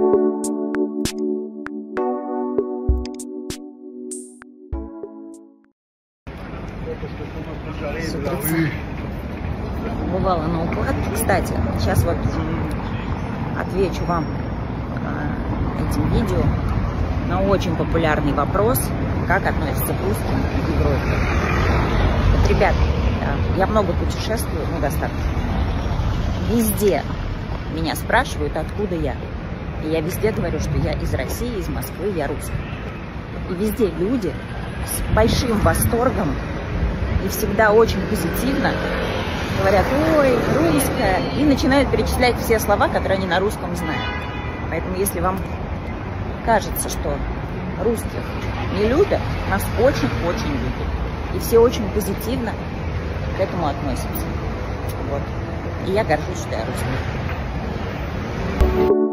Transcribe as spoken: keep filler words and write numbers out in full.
С утреца бывала на укладке. Кстати, сейчас вот отвечу вам этим видео на очень популярный вопрос, как относятся к русским в Европе. Вот, ребят, я много путешествую, ну достаточно. Везде меня спрашивают, откуда я. И я везде говорю, что я из России, из Москвы, я русская. И везде люди с большим восторгом и всегда очень позитивно говорят: ой, русская, и начинают перечислять все слова, которые они на русском знают. Поэтому, если вам кажется, что русских не любят, нас очень-очень любят. И все очень позитивно к этому относятся. Вот. И я горжусь, что я русская.